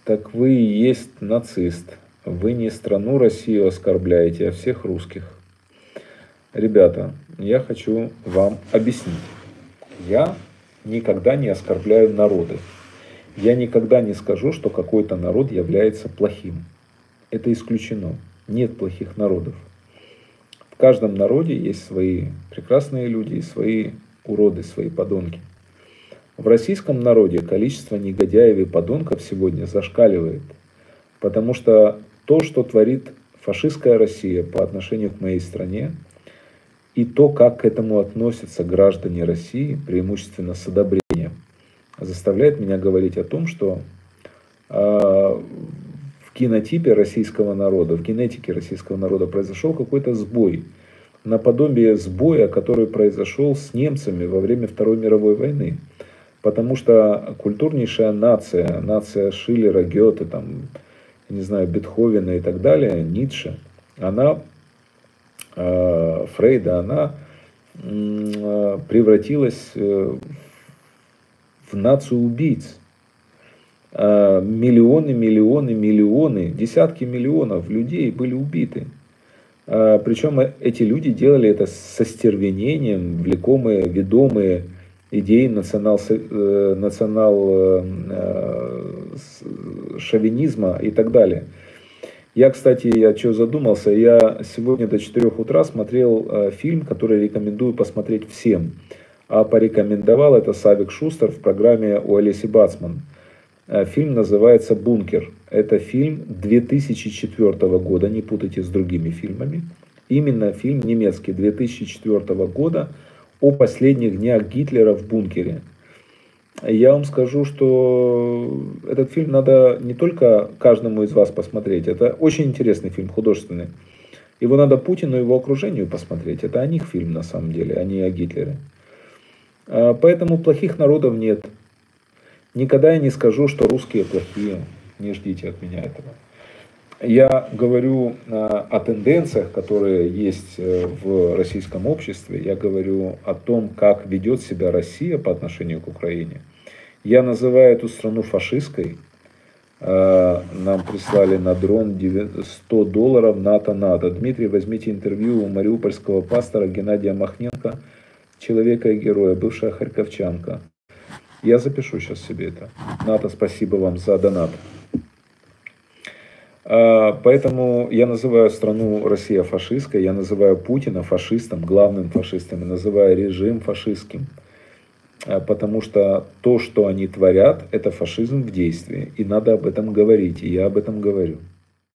Так вы и есть нацист. Вы не страну Россию оскорбляете, а всех русских. Ребята, я хочу вам объяснить. Я никогда не оскорбляю народы. Я никогда не скажу, что какой-то народ является плохим. Это исключено. Нет плохих народов. В каждом народе есть свои прекрасные люди и свои уроды, свои подонки. В российском народе количество негодяев и подонков сегодня зашкаливает. Потому что то, что творит фашистская Россия по отношению к моей стране, и то, как к этому относятся граждане России, преимущественно с одобрением, заставляет меня говорить о том, что в генотипе российского народа, в генетике российского народа произошел какой-то сбой. Наподобие сбоя, который произошел с немцами во время Второй мировой войны. Потому что культурнейшая нация, нация Шиллера, Гёте, там, не знаю, Бетховена и так далее, Ницше, она, Фрейда, она превратилась в нацию убийц. Миллионы, миллионы, миллионы, десятки миллионов людей были убиты. Причем эти люди делали это со стервенением, влекомые, ведомые идеи национал-шовинизма и так далее. Я, кстати, что задумался, я сегодня до 4 утра смотрел фильм, который рекомендую посмотреть всем. А порекомендовал это Савик Шустер в программе у Олеси Бацман. Фильм называется «Бункер». Это фильм 2004 года, не путайте с другими фильмами. Именно фильм немецкий 2004 года о последних днях Гитлера в бункере. Я вам скажу, что этот фильм надо не только каждому из вас посмотреть. Это очень интересный фильм, художественный. Его надо Путину и его окружению посмотреть. Это о них фильм на самом деле, а не о Гитлере. Поэтому плохих народов нет. Никогда я не скажу, что русские плохие. Не ждите от меня этого. Я говорю о тенденциях, которые есть в российском обществе. Я говорю о том, как ведет себя Россия по отношению к Украине. Я называю эту страну фашистской. Нам прислали на дрон $100 НАТО. Дмитрий, возьмите интервью у мариупольского пастора Геннадия Махненко, человека и героя, бывшая харьковчанка. Я запишу сейчас себе это. НАТО, спасибо вам за донат. Поэтому я называю страну Россия фашистской, я называю Путина фашистом, главным фашистом, я называю режим фашистским. Потому что то, что они творят, это фашизм в действии. И надо об этом говорить, и я об этом говорю.